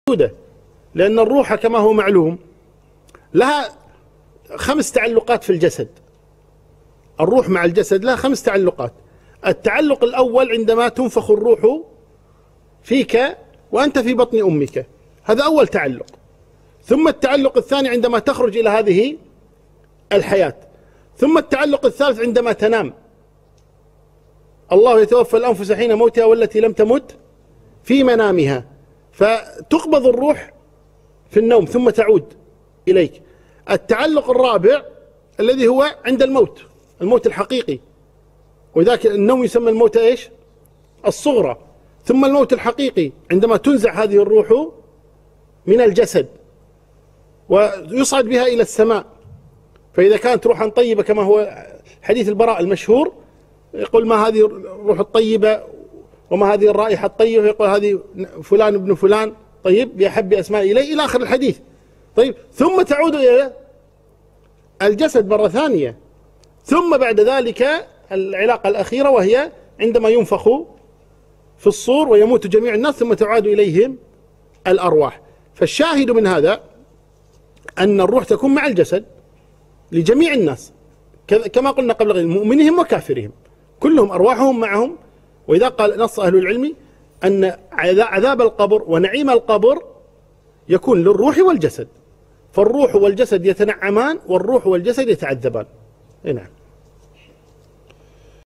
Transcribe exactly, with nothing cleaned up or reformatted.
لأن الروح كما هو معلوم لها خمس تعلقات في الجسد. الروح مع الجسد لها خمس تعلقات. التعلق الأول عندما تنفخ الروح فيك وأنت في بطن أمك، هذا أول تعلق. ثم التعلق الثاني عندما تخرج إلى هذه الحياة. ثم التعلق الثالث عندما تنام، الله يتوفى الأنفس حين موتها والتي لم تمت في منامها، فتقبض الروح في النوم ثم تعود إليك. التعلق الرابع الذي هو عند الموت، الموت الحقيقي، وذاك النوم يسمى الموت إيش؟ الصغرى. ثم الموت الحقيقي عندما تنزع هذه الروح من الجسد ويصعد بها إلى السماء، فإذا كانت روحا طيبة كما هو حديث البراء المشهور، يقول ما هذه الروح الطيبة وما هذه الرائحة الطيبة، يقول هذه فلان ابن فلان طيب بأحب أسماء إليه إلى آخر الحديث. طيب ثم تعود إلى الجسد مرة ثانية. ثم بعد ذلك العلاقة الأخيرة وهي عندما ينفخ في الصور ويموت جميع الناس ثم تعاد إليهم الأرواح. فالشاهد من هذا أن الروح تكون مع الجسد لجميع الناس كما قلنا قبل غير مؤمنهم وكافرهم، كلهم أرواحهم معهم. وإذا قال نص أهل العلم أن عذاب القبر ونعيم القبر يكون للروح والجسد، فالروح والجسد يتنعمان والروح والجسد يتعذبان. نعم.